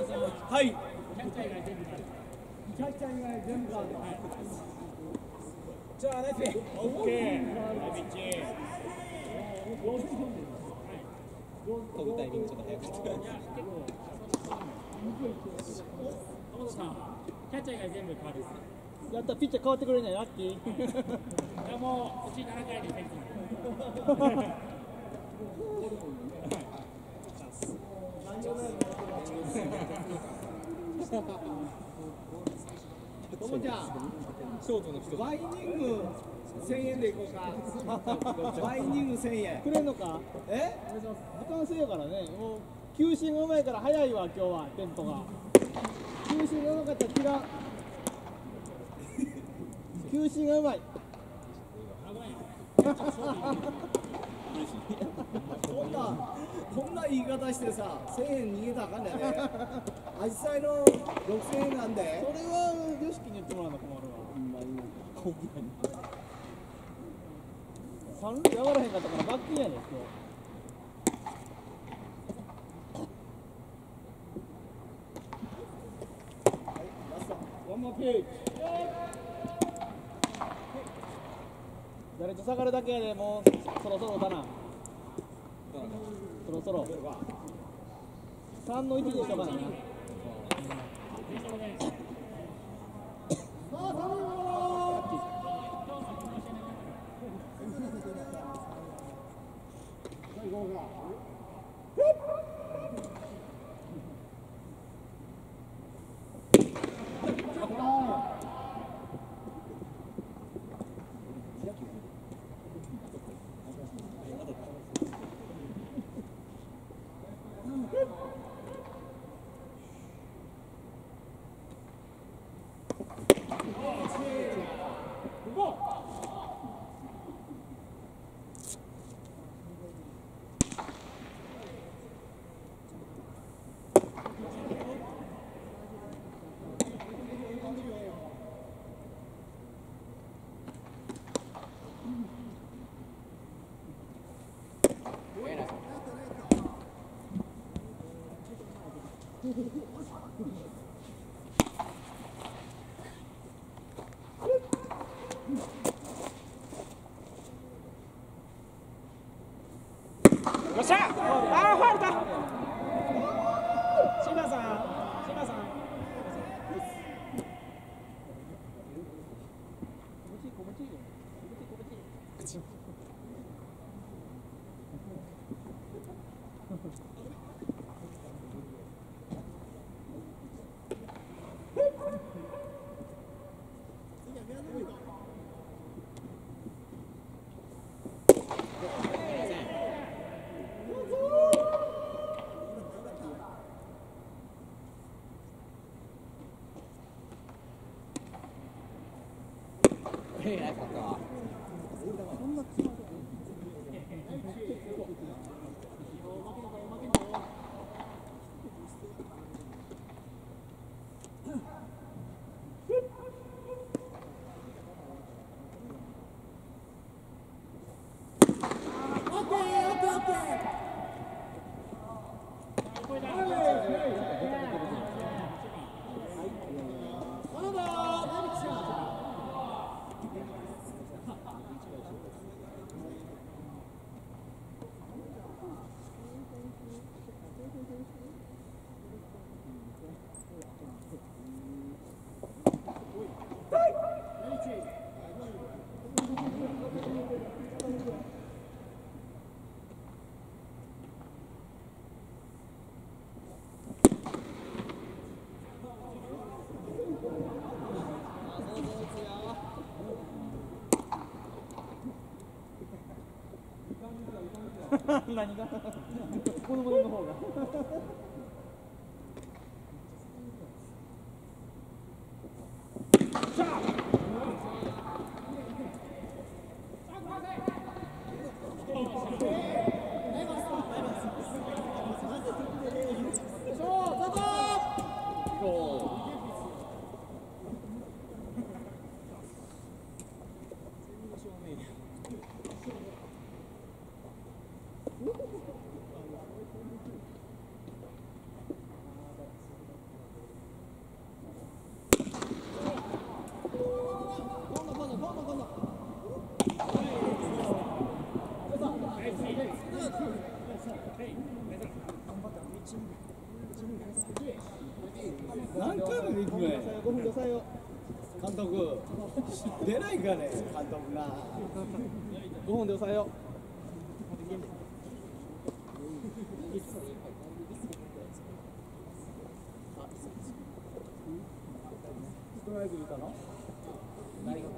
はい。 キャッチャー以外全部カード。 じゃあナイス。オッケー。ナイスピッチ。飛ぶタイミングちょっと早かった。 友田さん、キャッチャー以外全部カードです。 やった、ピッチャー変わってくれない、ラッキー。 いやもううち7回でフェンスともちゃん、 ショートの人。 バイニング1000円でいこうか。バイニング1000円。くれんのか。時間制やからね。もう球審がうまいから早いわ、今日はテンポが。球審がうまかったら違う。球審がうまい。こんな言い方してさ、1000円逃げたらあかんだよね。アジサイの6000円なんで。それは良識に言ってもらうの困るわ。ほんまに。三塁上がらへんかったからバッキンやねん、今日。ワンマーピッチ。誰と下がるだけやで、もうそろそろだな。そろそろ3の1にしとかな。 よっしゃ。ああ、ファウルだ。島さん。 何がこのの方が何回も行くね。5分で抑えよう。監督。出ないかね、監督が。5分で抑えよう。ストライク入れたの？大学な？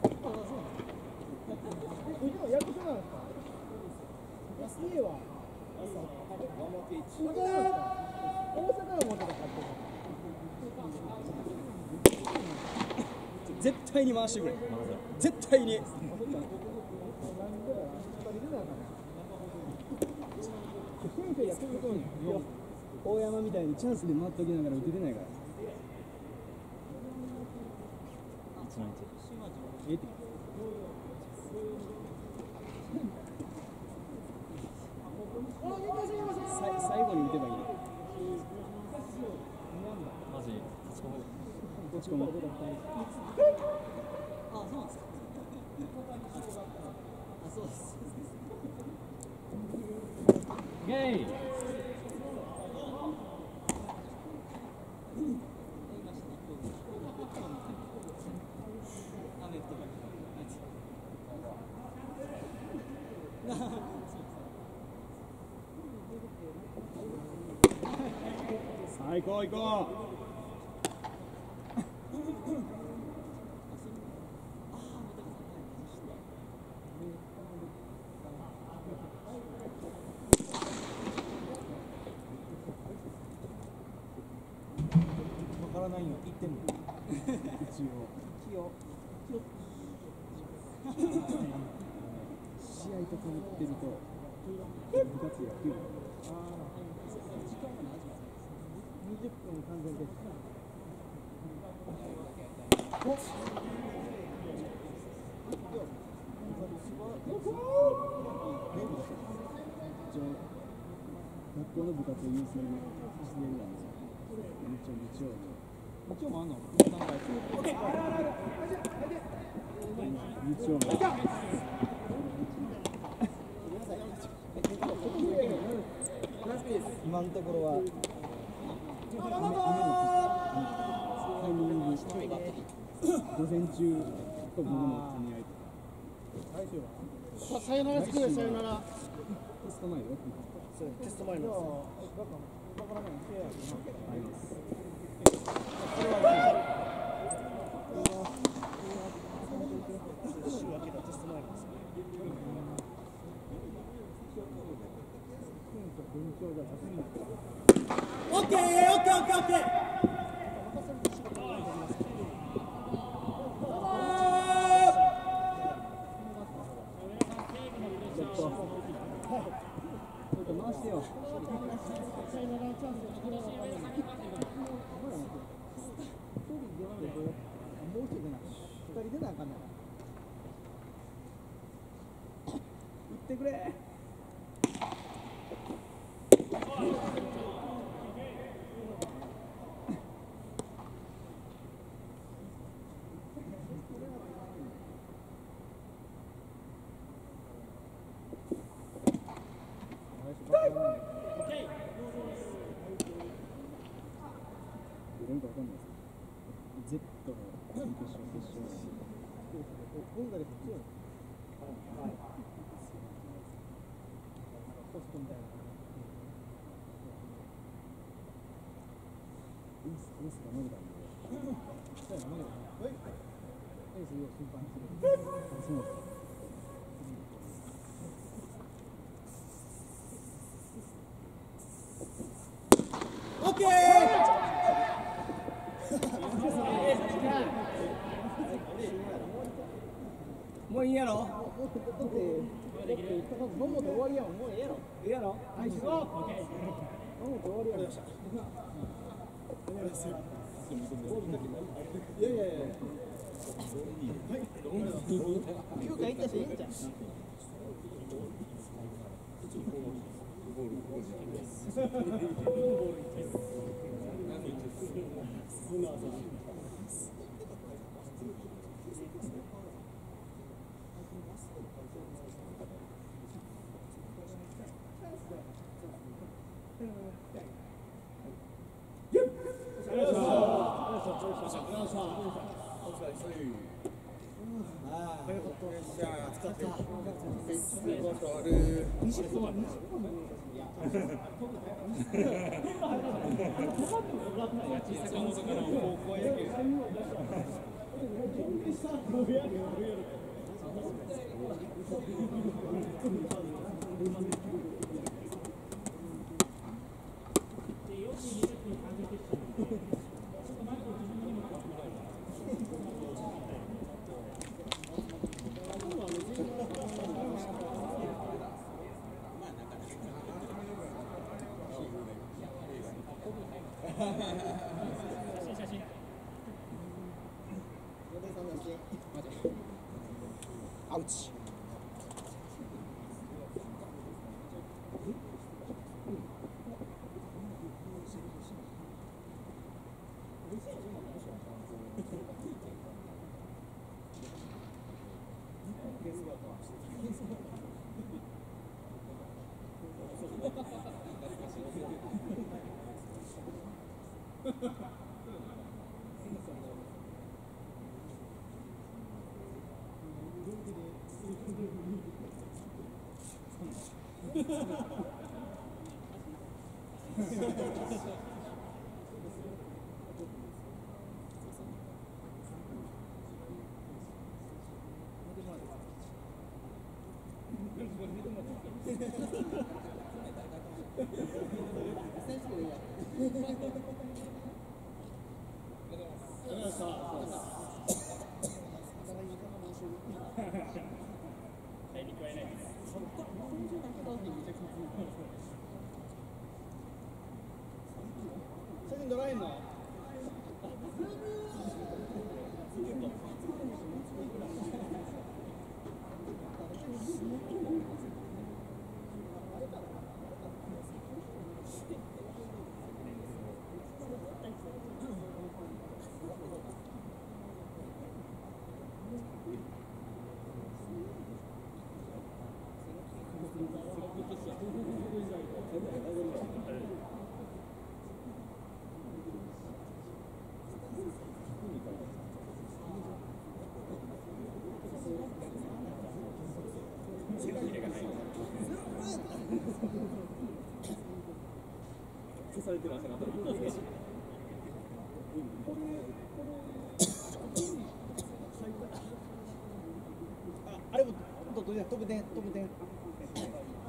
役所なんですか？家は絶対に回してくれ。絶対に。大山みたいにチャンスで回っときながら打ててないから。えって最後に打てばいいね。マジ落ち込む。あ、そうなんですか。あ、そうです。ゲイ。行こう行こう。わからないよ、言ってんの。一応。試合とかぶってると部活野球。20分完全です。学校の部活を優先してるなんですよ。日曜もあんの？日曜も。今のところは。タイミング午前中と午後の兼ね合いとか。さよなら作れ、さよなら。テスト前よ。テスト前の。オッケーオッケーオッケーオッケー。回してよ。もう一人出な、2人出なあかんな。打ってくれ。なんかわかんないです。Z の決勝。今回でこっちよ。ポストみたいな。エースが投げたんで。そうやな、投げたな。エースを審判する。そう。オッケー。もういいやろ。もう終わりやもん。もういいやろ。いいやろ。はい、行こう。もう終わりやろ。いや。9回行ったしいいんじゃん。 写真。 アウチ。 写真撮らへんの？ されてる汗があれも特典。